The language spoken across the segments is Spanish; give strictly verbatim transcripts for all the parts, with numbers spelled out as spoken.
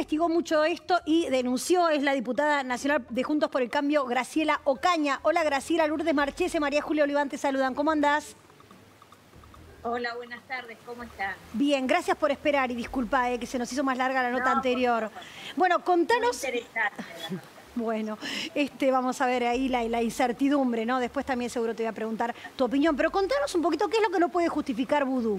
investigó mucho esto y denunció, es la diputada nacional de Juntos por el Cambio, Graciela Ocaña. Hola Graciela, Lourdes Marchese, María Julia Oliván te saludan. ¿Cómo andás? Hola, buenas tardes, ¿cómo están? Bien, gracias por esperar y disculpa eh, que se nos hizo más larga la nota No, anterior. por favor. Bueno, contanos... Muy interesante la nota. Bueno, este, vamos a ver ahí la, la incertidumbre, ¿no? Después también seguro te voy a preguntar tu opinión, pero contanos un poquito qué es lo que no puede justificar vudú.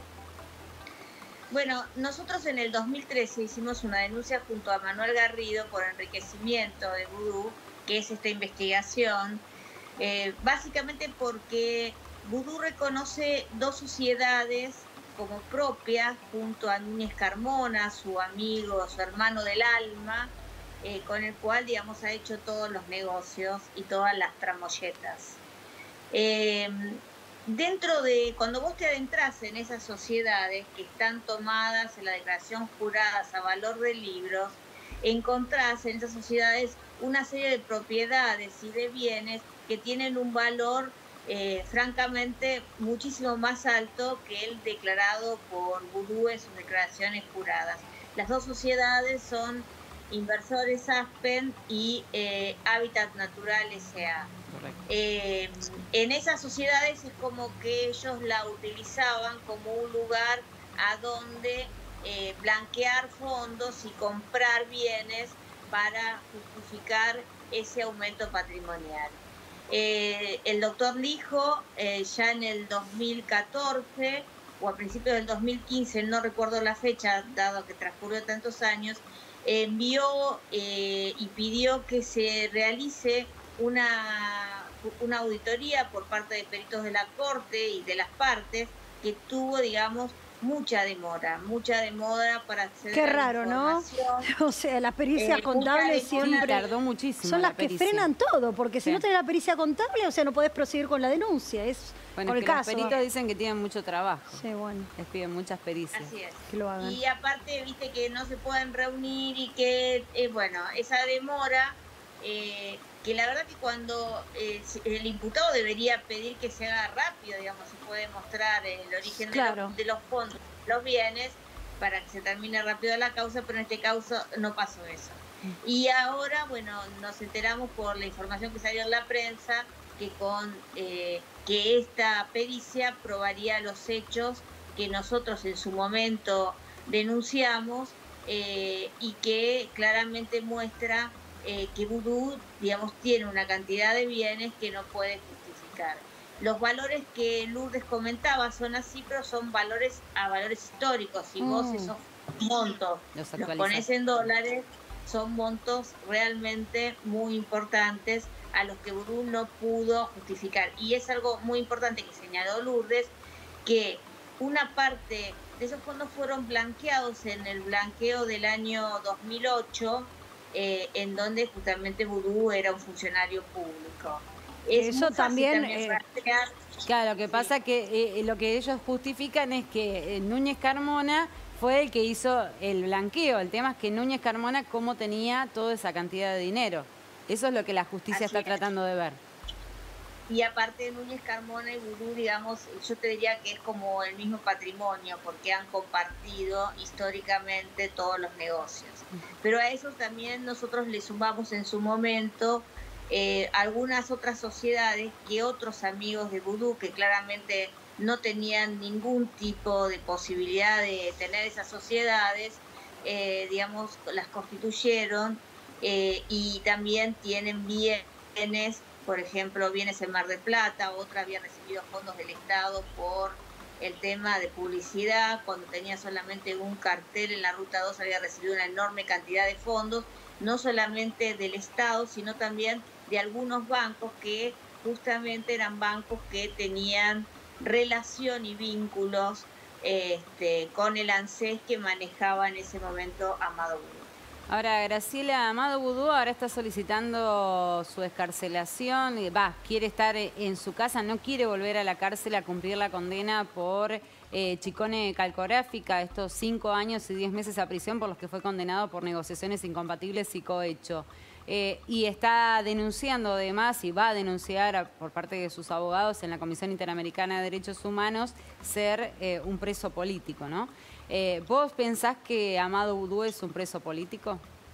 Bueno, nosotros en el dos mil trece hicimos una denuncia junto a Manuel Garrido por enriquecimiento de vudú, que es esta investigación, eh, básicamente porque vudú reconoce dos sociedades como propias junto a Núñez Carmona, su amigo, su hermano del alma, eh, con el cual, digamos, ha hecho todos los negocios y todas las tramolletas. Eh, Dentro de, cuando vos te adentras en esas sociedades que están tomadas en la declaración juradas a valor de libros, encontrás en esas sociedades una serie de propiedades y de bienes que tienen un valor eh, francamente muchísimo más alto que el declarado por vudú en sus declaraciones juradas. Las dos sociedades son Inversores Aspen y eh, Hábitat Natural S A Eh, en esas sociedades es como que ellos la utilizaban como un lugar a donde eh, blanquear fondos y comprar bienes para justificar ese aumento patrimonial. Eh, el doctor Lijo, eh, ya en el dos mil catorce o a principios del dos mil quince, no recuerdo la fecha, dado que transcurrió tantos años, envió eh, y pidió que se realice una, una auditoría por parte de peritos de la Corte y de las partes, que tuvo, digamos, mucha demora, mucha demora para acceder Qué a la raro, ¿no? O sea, las pericias Eh, contables mucha demora. siempre Tardó muchísimo son la las que pericia. frenan todo, porque si Sí. no tenés la pericia contable, o sea, no podés proseguir con la denuncia. Es Bueno, con es el que caso. los peritos dicen que tienen mucho trabajo. Sí, bueno, Les piden muchas pericias. Así es. que lo hagan. Y aparte, viste que no se pueden reunir y que, eh, bueno, esa demora, eh, que la verdad que cuando eh, el imputado debería pedir que se haga rápido, digamos, se puede mostrar el origen Claro. de, los, de los fondos, los bienes, para que se termine rápido la causa, pero en este caso no pasó eso. Y ahora, bueno, nos enteramos por la información que salió en la prensa que con eh, que esta pericia probaría los hechos que nosotros en su momento denunciamos eh, y que claramente muestra eh, que vudú, digamos, tiene una cantidad de bienes que no puede justificar. Los valores que Lourdes comentaba son así, pero son valores a valores históricos. Si mm. vos esos montos los, los ponés en dólares, son montos realmente muy importantes a los que vudú no pudo justificar. Y es algo muy importante que señaló Lourdes, que una parte de esos fondos fueron blanqueados en el blanqueo del año dos mil ocho, eh, en donde justamente vudú era un funcionario público. Es Eso también... también eh... Claro, lo que pasa es sí. que eh, lo que ellos justifican es que eh, Núñez Carmona fue el que hizo el blanqueo. El tema es que Núñez Carmona cómo tenía toda esa cantidad de dinero. Eso es lo que la justicia Así está es. tratando de ver. Y aparte de Núñez Carmona y vudú, digamos, yo te diría que es como el mismo patrimonio, porque han compartido históricamente todos los negocios. Pero a eso también nosotros le sumamos en su momento eh, algunas otras sociedades que otros amigos de vudú, que claramente no tenían ningún tipo de posibilidad de tener esas sociedades, eh, digamos, las constituyeron eh, y también tienen bienes, por ejemplo, bienes en Mar del Plata. Otra había recibido fondos del Estado por el tema de publicidad, cuando tenía solamente un cartel en la Ruta dos había recibido una enorme cantidad de fondos, no solamente del Estado, sino también de algunos bancos que justamente eran bancos que tenían relación y vínculos este, con el ANSES que manejaba en ese momento Amado Vudú. Ahora, Graciela, Amado Vudú ahora está solicitando su excarcelación, va, quiere estar en su casa, no quiere volver a la cárcel a cumplir la condena por eh, chicone calcográfica, estos cinco años y diez meses a prisión por los que fue condenado por negociaciones incompatibles y cohecho. Eh, y está denunciando además, y va a denunciar a, por parte de sus abogados en la Comisión Interamericana de Derechos Humanos, ser eh, un preso político, ¿no? Eh, ¿Vos pensás que Amado Vudú es un preso político?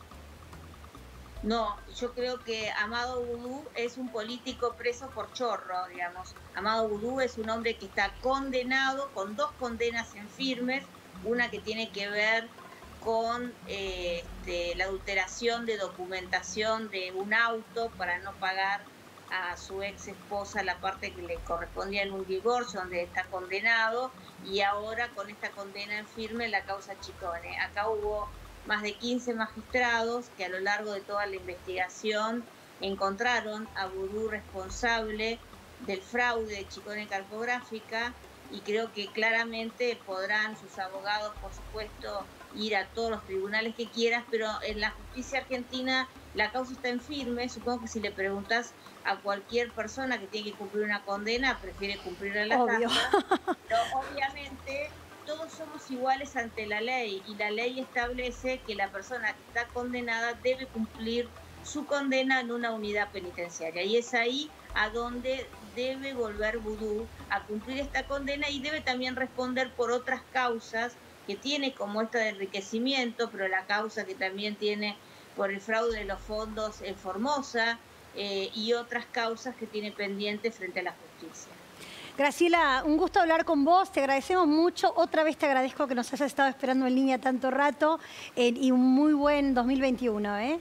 No, yo creo que Amado Vudú es un político preso por chorro, digamos. Amado Vudú es un hombre que está condenado con dos condenas en firmes, una que tiene que ver con eh, este, la adulteración de documentación de un auto para no pagar a su ex esposa la parte que le correspondía en un divorcio donde está condenado, y ahora con esta condena en firme la causa Chicone. Acá hubo más de quince magistrados que a lo largo de toda la investigación encontraron a Vudú responsable del fraude de Chicone Cartográfica, y creo que claramente podrán sus abogados, por supuesto, ir a todos los tribunales que quieras, pero en la justicia argentina la causa está en firme. Supongo que si le preguntas a cualquier persona que tiene que cumplir una condena, prefiere cumplirla en la Obvio. casa, pero obviamente todos somos iguales ante la ley, y la ley establece que la persona que está condenada debe cumplir su condena en una unidad penitenciaria, y es ahí a donde debe volver Vudú a cumplir esta condena, y debe también responder por otras causas que tiene, como esta de enriquecimiento, pero la causa que también tiene por el fraude de los fondos en Formosa, eh, y otras causas que tiene pendientes frente a la justicia. Graciela, un gusto hablar con vos, te agradecemos mucho. Otra vez te agradezco que nos hayas estado esperando en línea tanto rato, eh, y un muy buen dos mil veintiuno, ¿eh?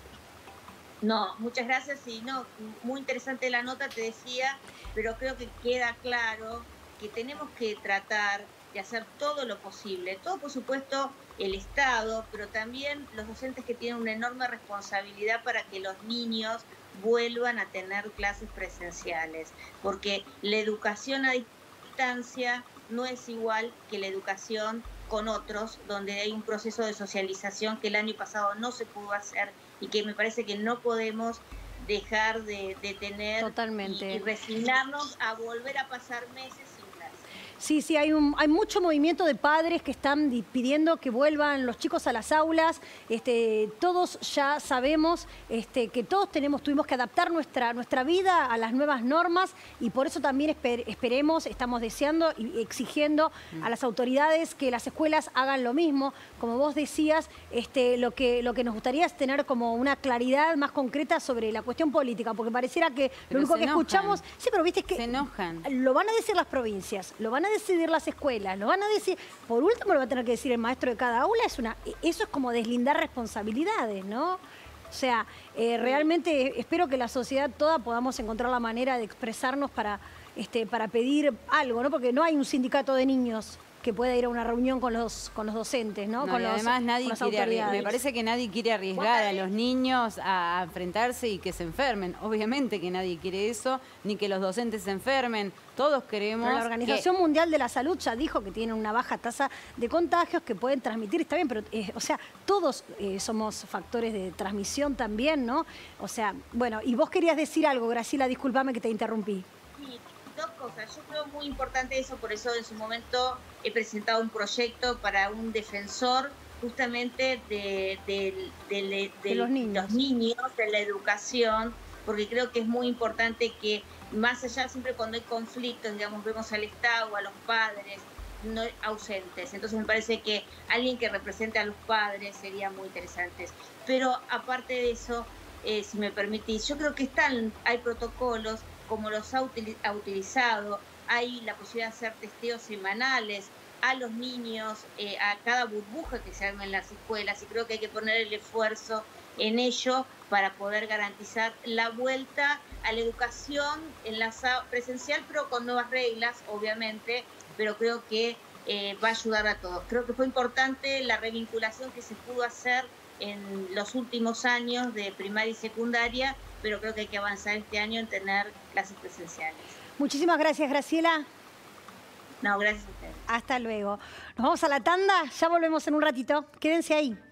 No, muchas gracias, y no, muy interesante la nota, te decía, pero creo que queda claro que tenemos que tratar de hacer todo lo posible, todo por supuesto el Estado, pero también los docentes que tienen una enorme responsabilidad para que los niños vuelvan a tener clases presenciales, porque la educación a distancia no es igual que la educación con otros, donde hay un proceso de socialización que el año pasado no se pudo hacer y que me parece que no podemos dejar de, de tener. Totalmente. Y, y resignarnos a volver a pasar meses sin clases. Sí, sí, hay, un, hay mucho movimiento de padres que están pidiendo que vuelvan los chicos a las aulas. Este, todos ya sabemos este, que todos tenemos, tuvimos que adaptar nuestra, nuestra vida a las nuevas normas, y por eso también esper, esperemos, estamos deseando y exigiendo a las autoridades que las escuelas hagan lo mismo. Como vos decías, este, lo, que, lo que nos gustaría es tener como una claridad más concreta sobre la cuestión política, porque pareciera que Pero lo único que enojan. escuchamos... Sí, pero viste que... Se enojan. Lo van a decir las provincias, lo van a decidir las escuelas, lo van a decir, por último lo va a tener que decir el maestro de cada aula. Es una, eso es como deslindar responsabilidades, ¿no? O sea, eh, realmente espero que la sociedad toda podamos encontrar la manera de expresarnos para, este, para pedir algo, ¿no? Porque no hay un sindicato de niños que pueda ir a una reunión con los, con los docentes, ¿no? No, con y los, además nadie con las quiere arri- autoridades. me parece que nadie quiere arriesgar a los niños a, a enfrentarse y que se enfermen. Obviamente que nadie quiere eso, ni que los docentes se enfermen. Todos queremos. Pero la Organización que... Mundial de la Salud ya dijo que tienen una baja tasa de contagios que pueden transmitir, está bien, pero, eh, o sea, todos eh, somos factores de transmisión también, ¿no? O sea, bueno, y vos querías decir algo, Graciela, discúlpame que te interrumpí. Sí, dos cosas. Yo creo muy importante eso, por eso en su momento he presentado un proyecto para un defensor justamente de, de, de, de, de los niños. los niños, de la educación, porque creo que es muy importante que más allá, siempre cuando hay conflictos, digamos, vemos al Estado, a los padres no ausentes. Entonces me parece que alguien que represente a los padres sería muy interesante. Pero aparte de eso, eh, si me permitís, yo creo que están, hay protocolos como los ha, util, ha utilizado, hay la posibilidad de hacer testeos semanales a los niños, eh, a cada burbuja que se arma en las escuelas, y creo que hay que poner el esfuerzo en ello para poder garantizar la vuelta a la educación en la presencial, pero con nuevas reglas, obviamente, pero creo que eh, va a ayudar a todos. Creo que fue importante la revinculación que se pudo hacer en los últimos años de primaria y secundaria, pero creo que hay que avanzar este año en tener clases presenciales. Muchísimas gracias, Graciela. No, gracias a ustedes. Hasta luego. Nos vamos a la tanda, ya volvemos en un ratito. Quédense ahí.